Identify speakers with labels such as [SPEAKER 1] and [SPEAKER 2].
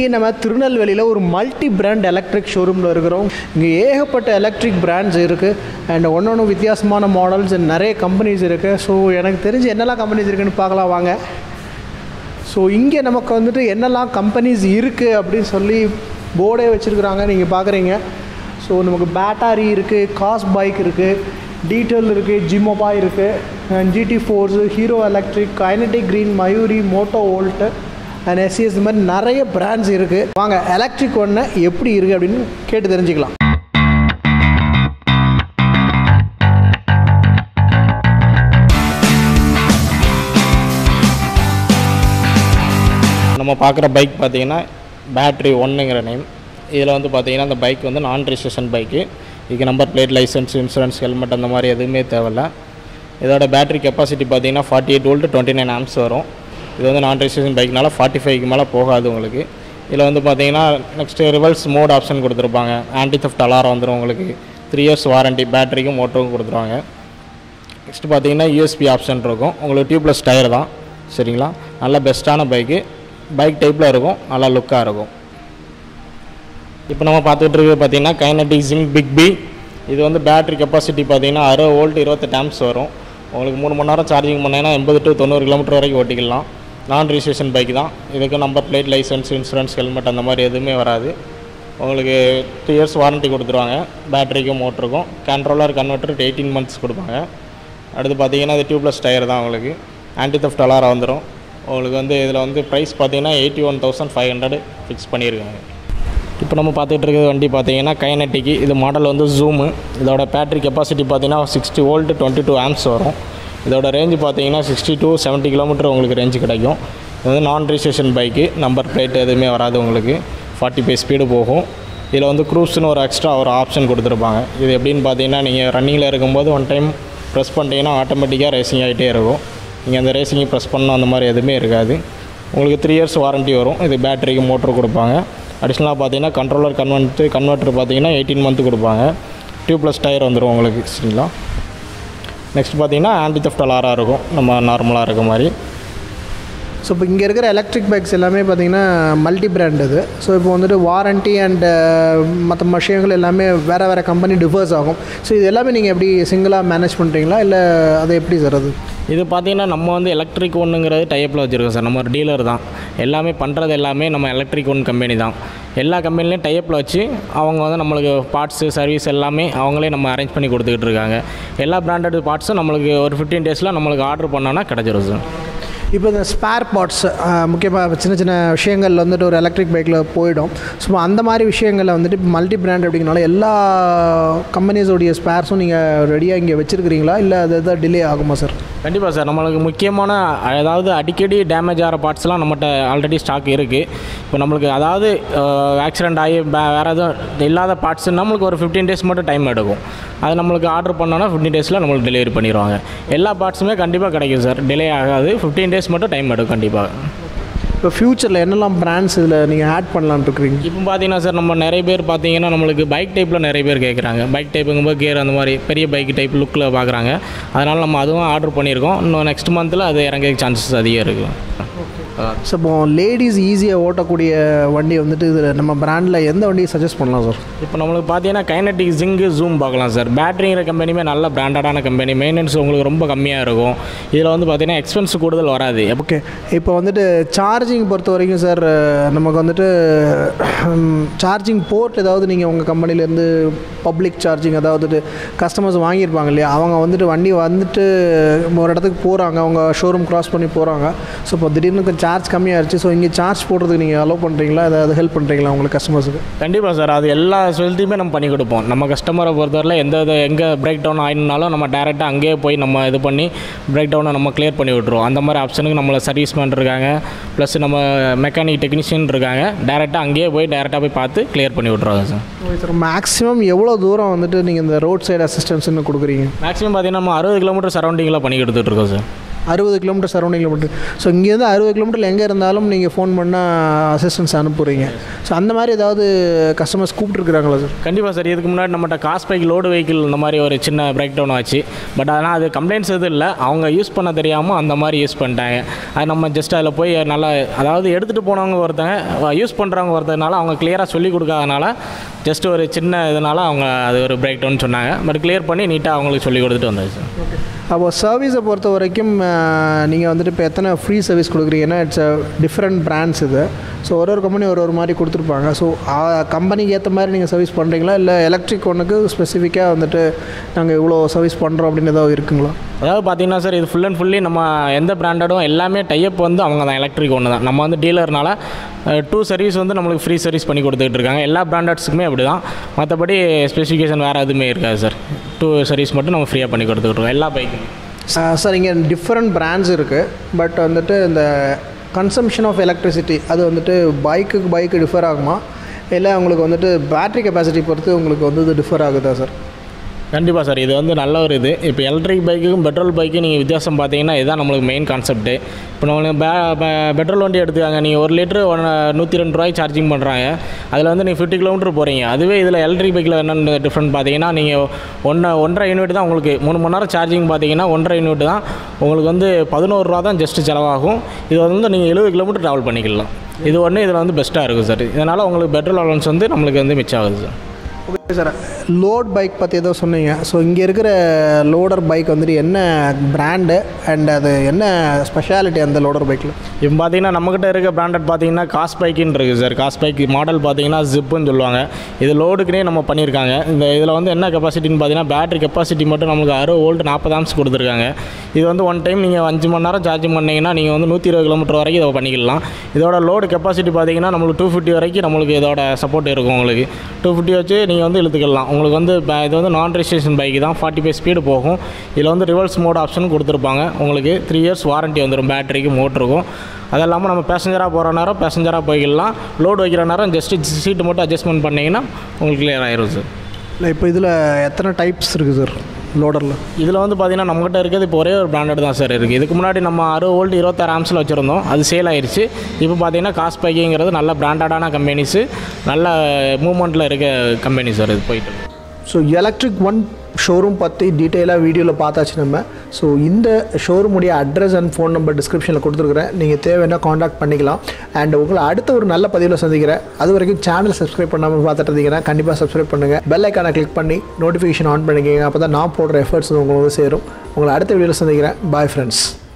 [SPEAKER 1] நம்ம திருநெல்வேலியில் ஒரு மல்டி பிராண்ட் எலக்ட்ரிக் ஷோரூமில் இருக்கிறோம். இங்கே ஏகப்பட்ட எலக்ட்ரிக் பிராண்ட்ஸ் இருக்குது அண்ட் ஒன்று வித்தியாசமான மாடல்ஸ் அண்ட் நிறைய கம்பெனிஸ் இருக்குது. ஸோ எனக்கு தெரிஞ்சு என்னெல்லாம் கம்பெனிஸ் இருக்குதுன்னு பார்க்கலாம் வாங்க. ஸோ இங்கே நமக்கு வந்துட்டு என்னெல்லாம் கம்பெனிஸ் இருக்குது அப்படின்னு சொல்லி போர்டே வச்சுருக்குறாங்க, நீங்கள் பார்க்குறீங்க. ஸோ நமக்கு பேட்டரி இருக்குது, காஸ் பைக் இருக்குது, டீட்டெயில் இருக்குது, ஜிமோபா இருக்குது, GT Force, Hero Electric, Kinetic Green, Mayuri, Moto Volt and SES இது மாதிரி நிறைய பிராண்ட்ஸ் இருக்குது. வாங்க எலக்ட்ரிக் ஒன்று எப்படி இருக்குது அப்படின்னு கேட்டு தெரிஞ்சுக்கலாம்.
[SPEAKER 2] நம்ம பார்க்குற பைக் பார்த்திங்கன்னா பேட்ரி ஒன்றுங்கிற நேம். இதில் வந்து பார்த்திங்கன்னா அந்த பைக் வந்து நான் ரிஜிஸ்ட்ரேஷன் பைக்கு. இதுக்கு number plate, licence, insurance, helmet அந்த மாதிரி எதுவுமே தேவையில்லை. இதோட பேட்டரி கெப்பாசிட்டி பார்த்திங்கன்னா 48 வோல்ட் 29 ஆம்ஸ் வரும். இது வந்து நான் ரிஜிஸ்ட்ரேஷன் பைக்னால 45க்கு மேலே போகாது உங்களுக்கு. இதில் வந்து பார்த்திங்கன்னா நெக்ஸ்ட்டு ரிவர்ஸ் மோட் ஆப்ஷன் கொடுத்துருப்பாங்க. ஆன்டி தெஃப்ட் அலாரம் வந்துடும் உங்களுக்கு. 3 இயர்ஸ் வாரண்ட்டி பேட்டரிக்கும் மோட்டருக்கும் கொடுத்துருவாங்க. நெக்ஸ்ட்டு பார்த்திங்கன்னா USB ஆப்ஷன் இருக்கும். உங்களுக்கு டியூப்லெஸ் டயர் தான், சரிங்களா. நல்ல பெஸ்ட்டான பைக்கு, பைக் டைப்பில் இருக்கும், நல்லா லுக்காக இருக்கும். இப்போ நம்ம பார்த்துட்டு இருக்கிறது பார்த்திங்கன்னா கைனடிக் ஜிங் பிக் பி. இது வந்து பேட்டரி கெப்பாசிட்டி பார்த்திங்கன்னா 60 வோல்ட் 28 ஆம்ஸ் வரும். உங்களுக்கு 3 மணி நேரம் சார்ஜிங் பண்ணிங்கன்னா 80 to 90 கிலோமீட்டர் வரைக்கும் ஓட்டிக்கலாம். நான் ரிஜிஸ்ட்ரேஷன் பைக் தான். இதுக்கு number plate, licence, insurance, helmet அந்த மாதிரி எதுவுமே வராது. உங்களுக்கு 3 இயர்ஸ் வாரண்ட்டி கொடுத்துருவாங்க பேட்டரிக்கும் மோட்டருக்கும். கண்ட்ரோலர் கன்வெர்ட்டர் 18 மந்த்ஸ் கொடுப்பாங்க. அடுத்து பார்த்திங்கன்னா இது டியூப்லெஸ் டயர் தான். உங்களுக்கு ஆன்டி தெஃப்ட் அலாரம் வந்துடும். உங்களுக்கு வந்து இதில் வந்து ப்ரைஸ் பார்த்திங்கன்னா 81,500 ஃபிக்ஸ் பண்ணியிருக்காங்க. இப்போ நம்ம பார்த்துட்டு இருக்கிற வண்டி பார்த்திங்கன்னா கைனட்டிக்கு. இது மாடல் வந்து ஜூமு. இதோட பேட்டரி கெப்பாசிட்டி பார்த்திங்கன்னா 60 வோல்ட் 22 ஆம்ஸ் வரும். இதோட ரேஞ்சு பார்த்திங்கன்னா 60 to 70 கிலோமீட்டர் உங்களுக்கு ரேஞ்சு கிடைக்கும். இது வந்து non registration bike, number plate எதுவுமே வராது உங்களுக்கு. 45 ஸ்பீடு போகும். இதில் வந்து க்ரூஸ்னு ஒரு எக்ஸ்ட்ரா ஒரு ஆப்ஷன் கொடுத்துருப்பாங்க. இது எப்படின்னு பார்த்தீங்கன்னா நீங்கள் ரன்னிங்கில் இருக்கும்போது ஒன் டைம் ப்ரெஸ் பண்ணிட்டீங்கன்னா ஆட்டோமேட்டிக்காக ரேசிங் ஆகிட்டே இருக்கும். நீங்கள் அந்த ரேசிங்கை ப்ரெஸ் பண்ணணும் அந்த மாதிரி எதுவுமே இருக்காது. உங்களுக்கு 3 இயர்ஸ் வாரண்ட்டி வரும். இது பேட்டரிக்கு மோட்டர் கொடுப்பாங்க. அடிஷ்னலாக பார்த்தீங்கன்னா கண்ட்ரோலர் கன்வெர்ட்டர் பார்த்தீங்கன்னா 18 மந்த்து கொடுப்பாங்க. டியூப்லெஸ் டயர் வந்துடும் உங்களுக்கு, சரிங்களா. நெக்ஸ்ட் பார்த்தீங்கன்னா ஆன்டி தெஃப்ட் அலாரம் இருக்கும், நம்ம நார்மலாக இருக்க மாதிரி.
[SPEAKER 1] ஸோ இப்போ இங்கே இருக்கிற எலக்ட்ரிக் பைக்ஸ் எல்லாமே பார்த்திங்கன்னா மல்டி பிராண்ட் இது. ஸோ இப்போ வந்துட்டு வாரண்ட்டி அண்டு மற்ற விஷயங்கள் எல்லாமே வேறு கம்பெனி டிஃபர்ஸ் ஆகும். ஸோ இது எல்லாமே நீங்கள் எப்படி சிங்கிளாக மேனேஜ் பண்ணுறீங்களா இல்லை அதை எப்படி சார்? அது
[SPEAKER 2] இது பார்த்திங்கன்னா நம்ம வந்து எலக்ட்ரிக் ஒன்றுங்கிறது டைப்பில் வச்சுருக்கோம் சார். நம்ம ஒரு டீலர் தான். எல்லாமே பண்ணுறது எல்லாமே நம்ம எலக்ட்ரிக் ஒன் கம்பெனி தான். எல்லா கம்பெனிலையும் டைப்பில் வச்சு அவங்க வந்து நம்மளுக்கு பார்ட்ஸு சர்வீஸ் எல்லாமே அவங்களே நம்ம அரேஞ்ச் பண்ணி கொடுத்துக்கிட்டு இருக்காங்க. எல்லா பிராண்டட் பார்ட்ஸும் நம்மளுக்கு ஒரு 15 டேஸில் நம்மளுக்கு ஆர்டர் பண்ணோன்னா கிடச்சிரும் சார்.
[SPEAKER 1] இப்போ இந்த ஸ்பேர் பார்ட்ஸ் முக்கியமாக சின்ன சின்ன விஷயங்கள் வந்துட்டு ஒரு எலக்ட்ரிக் பைக்கில் போயிடும். ஸோ அந்த மாதிரி விஷயங்களில் வந்துட்டு இப்போ மல்டி பிராண்ட் அப்படிங்கிறனால எல்லா கம்பெனிஸோடைய ஸ்பேர்ஸும் நீங்கள் ரெடியாக இங்கே வச்சுருக்கிறீங்களா இல்லை அது எதாவது டிலே ஆகுமா சார்?
[SPEAKER 2] கண்டிப்பாக சார். நம்மளுக்கு முக்கியமான அதாவது அடிக்கடி டேமேஜ் ஆகிற பார்ட்ஸ்லாம் நம்மகிட்ட ஆல்ரெடி ஸ்டாக் இருக்குது. இப்போ நம்மளுக்கு அதாவது ஆக்சிடெண்ட் ஆகி வேறு எதுவும் இல்லாத பார்ட்ஸ் நம்மளுக்கு ஒரு 15 டேஸ் மட்டும் டைம் எடுக்கும். அது நம்மளுக்கு ஆர்டர் பண்ணோன்னா 15 டேஸில் நம்மளுக்கு டெலிவரி பண்ணிடுவாங்க. எல்லா பார்ட்ஸுமே கண்டிப்பாக கிடைக்கும் சார், டிலே ஆகாது. 15 டேஸ் மட்டும் டைம் எடுக்கும் கண்டிப்பாக.
[SPEAKER 1] இப்போ ஃப்யூச்சரில் என்னெல்லாம் பிராண்ட்ஸ் இதில் நீங்கள் ஆட் பண்ணலான்னு இருக்கிறீங்க?
[SPEAKER 2] இப்போ பார்த்தீங்கன்னா சார் நம்ம நிறைய பேர் பார்த்தீங்கன்னா நம்மளுக்கு பைக் டைப்பில் நிறைய பேர் கேட்குறாங்க. பைக் டைப்புங்கும்போது கியர் அந்த மாதிரி பெரிய பைக் டைப் லுக்கில் பார்க்குறாங்க. அதனால் நம்ம அதுவும் ஆர்டர் பண்ணியிருக்கோம். இன்னும் நெக்ஸ்ட் மந்தில் அது இறங்க சான்சஸ் அதிகம் இருக்குது.
[SPEAKER 1] ஸோ இப்போ லேடிஸ் ஈஸியாக ஓட்டக்கூடிய வண்டி வந்துட்டு இதில் நம்ம பிராண்டில் எந்த வண்டியை சஜஸ்ட் பண்ணலாம் சார்?
[SPEAKER 2] இப்போ நம்மளுக்கு பார்த்தீங்கன்னா கைனடிக் ஜிங்கு ஜூம் பார்க்கலாம் சார். பேட்டரிங்கிற கம்பெனியுமே நல்ல பிராண்டடான கம்பெனி. மெயின்டெனன்ஸ் உங்களுக்கு ரொம்ப கம்மியாக இருக்கும். இதில் வந்து பார்த்தீங்கன்னா எக்ஸ்பென்ஸ் கூடுதல் வராது.
[SPEAKER 1] ஓகே. இப்போ வந்துட்டு சார்ஜிங் பொறுத்த வரைக்கும் சார் நமக்கு வந்துட்டு சார்ஜிங் போர்ட் ஏதாவது நீங்கள் உங்கள் கம்பெனிலேருந்து பப்ளிக் சார்ஜிங் அதாவது கஸ்டமர்ஸ் வாங்கியிருப்பாங்க இல்லையா, அவங்க வந்துட்டு வண்டி வந்துட்டு ஒரு இடத்துக்கு போகிறாங்க, அவங்க ஷோரூம் க்ராஸ் பண்ணி போகிறாங்க. ஸோ இப்போ திடீர்னு சார்ஜ் கம்மியாகிடுச்சு. ஸோ இங்கே சார்ஜ் போடுறதுக்கு நீங்கள் அலோவ் பண்ணுறீங்களா, ஏதாவது ஹெல்ப் பண்ணுறீங்களா உங்களுக்கு கஸ்டமர்ஸுக்கு?
[SPEAKER 2] கண்டிப்பாக சார். அது எல்லா ஃபெசிலிட்டியுமே நம்ம பண்ணி கொடுப்போம். நம்ம கஸ்டமரை பொறுத்தவரையில் எங்கே பிரேக் டவுன் ஆகினாலும் நம்ம டேரெக்டாக அங்கேயே போய் நம்ம இது பண்ணி பிரேக் டவுனை நம்ம கிளியர் பண்ணி விட்ருவோம். அந்த மாதிரி ஆப்ஷனுக்கு நம்மளை சர்வீஸ் பண்ணிருக்காங்க. ப்ளஸ் நம்ம மெக்கானிக் டெக்னீஷியன் இருக்காங்க. டேரெக்டாக அங்கேயே போய் டேரெக்டாக போய் பார்த்து கிளியர் பண்ணி விட்ருவாங்க சார்.
[SPEAKER 1] சார் மேக்ஸிமம் எவ்வளோ தூரம் வந்துட்டு நீங்கள் இந்த ரோட் சைடு அசிஸ்டன்ஸ்னு கொடுக்குறீங்க?
[SPEAKER 2] மேக்ஸிமம் பார்த்தீங்கன்னா நம்ம 60 கிலோமீட்டர் சரௌண்டிங்கில் பண்ணி கொடுத்துட்ருக்கோம் sir.
[SPEAKER 1] 60 kilometre surrounding kilometre. So இங்கேருந்து 60 கிலோமீட்டரில் எங்கே இருந்தாலும் நீங்கள் ஃபோன் பண்ணால் அசிஸ்டன்ஸ் அனுப்புகிறீங்க. ஸோ அந்த மாதிரி ஏதாவது கஸ்டமர்ஸ் கூப்பிட்டுருக்குறாங்களா சார்?
[SPEAKER 2] கண்டிப்பாக சார். இதுக்கு முன்னாடி நம்மகிட்ட காஸ் பைக் லோடு வெஹிக்கிள் இந்த மாதிரி ஒரு சின்ன பிரேக் டவுன் ஆச்சு. பட் ஆனால் அது கம்ப்ளைண்ட்ஸ் எதுவும் இல்லை, அவங்க யூஸ் பண்ண தெரியாமல் அந்த மாதிரி யூஸ் பண்ணிட்டாங்க. அது நம்ம ஜஸ்ட் அதில் போய் நல்லா அதாவது எடுத்துகிட்டு போனவங்க ஒருத்தங்க யூஸ் பண்ணுறவங்க ஒருத்தனால அவங்க கிளியராக சொல்லி கொடுக்காதனால ஜஸ்ட் ஒரு சின்ன இதனால் அவங்க அது ஒரு பிரேக் டவுன் சொன்னாங்க. பட் கிளியர் பண்ணி நீட்டாக அவங்களுக்கு சொல்லி கொடுத்துட்டு வந்தாச்சு சார்.
[SPEAKER 1] ஓகே. அப்போது சர்வீஸை பொறுத்த வரைக்கும் நீங்கள் வந்துட்டு இப்போ எத்தனை ஃப்ரீ சர்வீஸ் கொடுக்குறீங்கன்னா இட்ஸ் டிஃப்ரெண்ட் பிராண்ட்ஸ் இது. ஸோ ஒரு கம்பெனி ஒரு மாதிரி கொடுத்துருப்பாங்க. ஸோ கம்பெனிக்கு ஏற்ற மாதிரி நீங்கள் சர்வீஸ் பண்ணுறீங்களா, இல்லை எலக்ட்ரிக் ஒன்றுக்கு ஸ்பெசிஃபிக்காக வந்துட்டு நாங்கள் இவ்வளோ சர்வீஸ் பண்ணுறோம் அப்படின்னு ஏதாவது இருக்குங்களா?
[SPEAKER 2] அதாவது பார்த்தீங்கன்னா சார், இது ஃபுல் அண்ட் ஃபுல்லி நம்ம எந்த பிராண்டடும் எல்லாமே டைப் வந்து அவங்க தான் எலக்ட்ரிக் ஒன்று தான். நம்ம வந்து டீலர்னால 2 சர்வீஸ் வந்து நம்மளுக்கு ஃப்ரீ சர்வீஸ் பண்ணி கொடுத்துட்டு இருக்காங்க. எல்லா பிராண்டட்ஸுக்குமே அப்படி தான். மற்றபடி ஸ்பெசிஃபிகேஷன் வேறு எதுவுமே இருக்காது சார். 2 சர்வீஸ் மட்டும் நம்ம ஃப்ரீயாக பண்ணி கொடுத்துட்ருக்கோம் எல்லா பைக்குமே.
[SPEAKER 1] சார் இங்கே டிஃப்ரெண்ட் பிராண்ட்ஸ் இருக்குது. பட் வந்துட்டு இந்த கன்சம்ஷன் ஆஃப் எலக்ட்ரிசிட்டி அது வந்துட்டு பைக்கு டிஃபர் ஆகுமா, இல்லை உங்களுக்கு வந்துட்டு பேட்ரி கெப்பாசிட்டி பொறுத்து உங்களுக்கு வந்து இது டிஃபர் ஆகுதா சார்?
[SPEAKER 2] கண்டிப்பாக சார். இது வந்து நல்ல ஒரு இது. இப்போ எலக்ட்ரிக் பைக்குக்கும் பெட்ரோல் பைக்கும் நீங்கள் வித்தியாசம் பார்த்தீங்கன்னா இதுதான் நம்மளுக்கு மெயின் கான்செப்ட்டு. இப்போ நம்மளுக்கு பெட்ரோல் வண்டி எடுத்துக்காங்க, நீங்கள் 1 லிட்டரு 102 ரூபாய்க்கு சார்ஜிங் பண்ணுறாங்க. அதில் வந்து நீங்கள் 50 கிலோமீட்டர் போகிறீங்க. அதுவே இதில் எலக்ட்ரிக் பைக்கில் என்னென்ன டிஃப்ரெண்ட் பார்த்தீங்கன்னா, நீங்கள் 1.5 யூனிட் தான் உங்களுக்கு 3 மணி நேரம் சார்ஜிங் பார்த்தீங்கன்னா 1.5 யூனிட் தான் உங்களுக்கு வந்து 11 ரூபா தான் ஜஸ்ட்டு செலவாகும். இது வந்து நீங்கள் 70 கிலோமீட்டர் ட்ராவல் பண்ணிக்கலாம். இது ஒன்று இதில் வந்து பெஸ்ட்டாக இருக்குது சார். இதனால் உங்களுக்கு பெட்ரோல் அலவன்ஸ் வந்து நம்மளுக்கு வந்து மிச்சம் ஆகுது sir.
[SPEAKER 1] Okay sir. Load bike பற்றி ஏதோ சொன்னீங்க. ஸோ இங்கே இருக்கிற லோடர் பைக் வந்துட்டு என்ன பிராண்டு அண்ட் அது என்ன ஸ்பெஷாலிட்டி அந்த லோடர் பைக்கில்?
[SPEAKER 2] இப்போ பார்த்தீங்கன்னா நம்மக்கிட்ட இருக்க பிராண்டட் பார்த்தீங்கன்னா காஸ் பைக்குன்னு இருக்குது சார். காஸ் பைக் மாடல் பார்த்தீங்கன்னா ஜிப்புன்னு சொல்லுவாங்க. இது லோடுக்குனே நம்ம பண்ணியிருக்காங்க. இதில் வந்து என்ன கெப்பாசிட்டின்னு பார்த்தீங்கன்னா பேட்டரி கெப்பாசிட்டி மட்டும் நம்மளுக்கு 60 வோல்ட் 40 ஆம்ஸ் கொடுத்துருக்காங்க. இது வந்து ஒன் டைம் நீங்கள் 5 மணி நேரம் சார்ஜிங் பண்ணிங்கன்னா நீங்கள் வந்து 120 கிலோமீட்டர் வரைக்கும் இதை பண்ணிக்கலாம். இதோட லோடு கெப்பாசிட்டி பார்த்தீங்கன்னா நம்மளுக்கு 250 வரைக்கும் நம்மளுக்கு இதோட சப்போர்ட் இருக்கும். உங்களுக்கு 250 வச்சு நீங்கள் வந்து இழுத்துக்கலாம். உங்களுக்கு வந்து இது வந்து நான் ரெஜிஸ்ட்ரேஷன் பைக் தான். 45 ஸ்பீடு போகும். இதில் வந்து ரிவர்ஸ் மோட் ஆப்ஷன் கொடுத்துருப்பாங்க. உங்களுக்கு 3 இயர்ஸ் வாரண்ட்டி வந்துடும் பேட்டரிக்கு, மோட்டருக்கும். அது இல்லாமல் நம்ம பேசஞ்சராக போகிற நேரம் பேசஞ்சராக போய்க்கலாம். லோடு வைக்கிற நேரம் ஜஸ்ட்டு சீட்டு மட்டும் அட்ஜஸ்ட்மெண்ட் பண்ணிங்கன்னா உங்களுக்கு கிளியர் ஆயிரும் சார்.
[SPEAKER 1] இல்லை இப்போ இதில் எத்தனை டைப்ஸ் இருக்குது சார் லோடரில்?
[SPEAKER 2] இதில் வந்து பார்த்திங்கன்னா நம்மகிட்ட இருக்கிறது இப்போ ஒரே ஒரு பிராண்டட் தான் சார் இருக்குது. இதுக்கு முன்னாடி நம்ம 60 வோல்ட் 26 ஆம்ஸில் வச்சுருந்தோம். அது சேல் ஆயிடுச்சு. இப்போ பார்த்திங்கன்னா காஸ் பைக்குங்கிறது நல்ல பிராண்டடான கம்பெனிஸு, நல்ல மூவ்மெண்ட்டில் இருக்க கம்பெனி சார் இது போயிட்டு.
[SPEAKER 1] ஸோ எலக்ட்ரிக் ஒன் ஷோரூம் பற்றி டீட்டெயிலாக வீடியோவில் பார்த்தாச்சு நம்ம. ஸோ இந்த ஷோரூமுடைய அட்ரஸ் அண்ட் ஃபோன் நம்பர் டிஸ்கிரிப்ஷனில் கொடுத்துருக்குறேன். நீங்கள் தேவைன்னா காண்டாக்ட் பண்ணிக்கலாம். அண்ட் உங்களை அடுத்த ஒரு நல்ல பதிவில் சந்திக்கிறேன். அது வரைக்கும் சேனல் சப்ஸ்கிரைப் பண்ணாமல் பார்த்துட்டு இருந்தீங்கன்னா கண்டிப்பாக சப்ஸ்கிரைப் பண்ணுங்கள். பெல் ஐக்கானை கிளிக் பண்ணி நோட்டிஃபிகேஷன் ஆன் பண்ணிக்கிங்க. அப்போ தான் நான் போடுற எஃபர்ட்ஸ் உங்களுக்கு சேரும். உங்களை அடுத்த வீடியோவில் சந்திக்கிறேன். Bye friends.